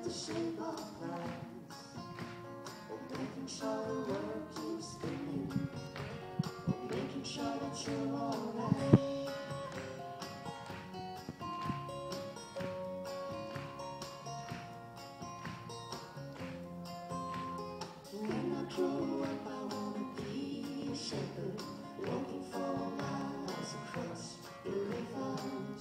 the shape of plans, or making sure the world keeps spinning, or making sure that you're alright. When I grow up, I wanna be a shepherd, walking for miles across the rivers.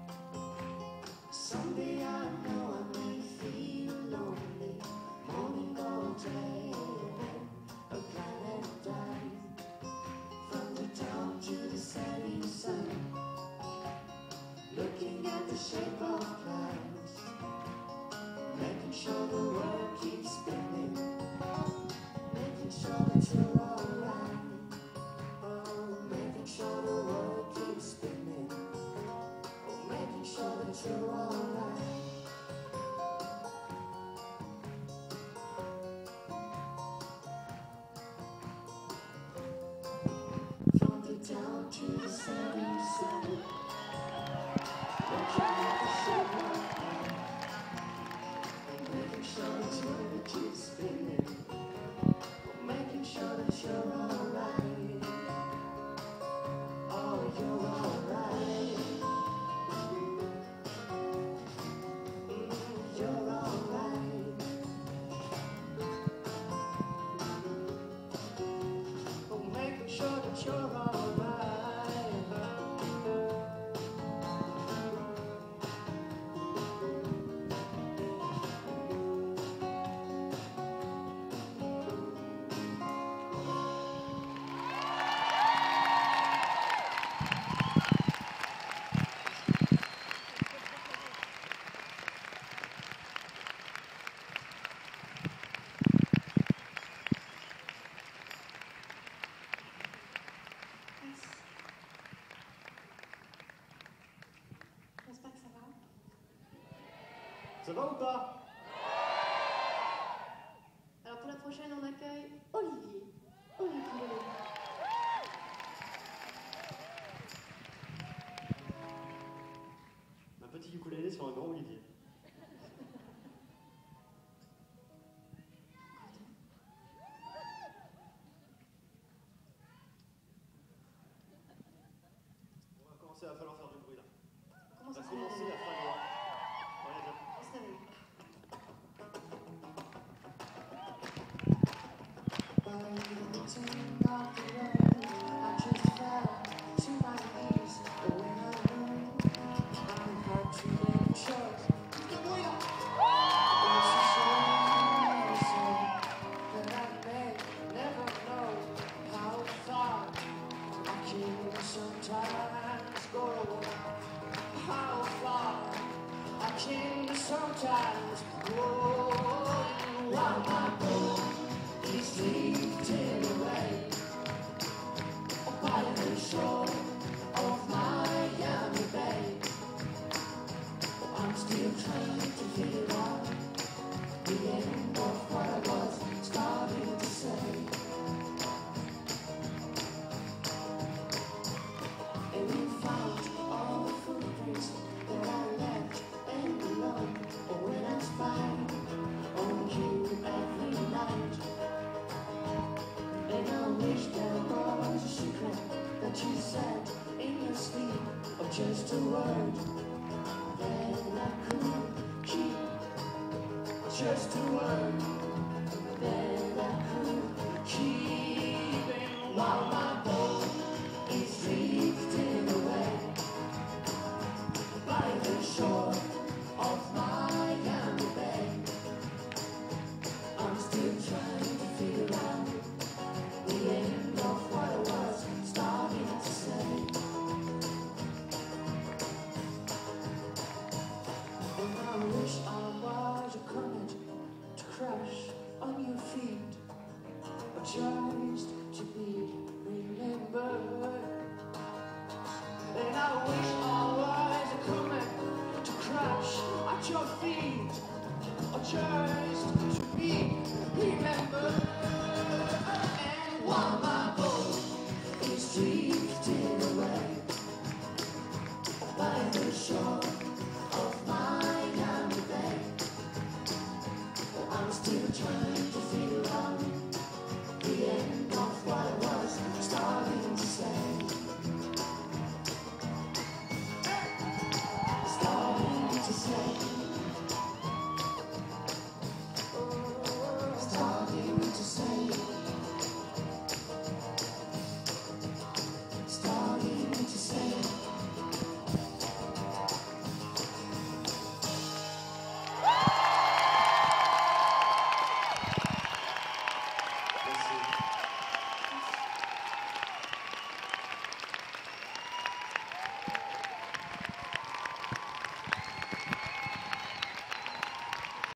Someday I know I may feel lonely, mourning all day, a planet died. From the dawn to the setting sun, looking at the shape of clouds, making sure the world keeps spinning, making sure that you're alright. Oh, making sure the world keeps spinning, oh, making sure that you're alright. From the dawn to the setting sun, looking at the shape of clouds, making sure that your world keeps spinning, making sure that you're alright. Oh, you're alright. You're alright. Oh, making sure that you're alright. J'espère que ça va. Ça va ou pas? Alors pour la prochaine, on accueille Olivier. Olivier. Un petit ukulélé sur un grand olivier. On va commencer à falloir faire du bruit là. Comment ça On va se commencer à falloir. Ouais, bien. On se réveille. Sometimes, oh, while my boat is drifting away by the shore of Miami Bay, I'm still trying to figure out the end of what I was starting to say. And we found all the footprints that I left and alone. When I spy on you every night, and I wish there was a secret that you said in your sleep, or just a word that I could keep, just a word.